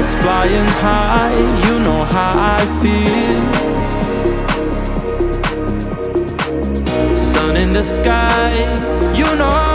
birds flying high, you know how I feel. Sun in the sky, you know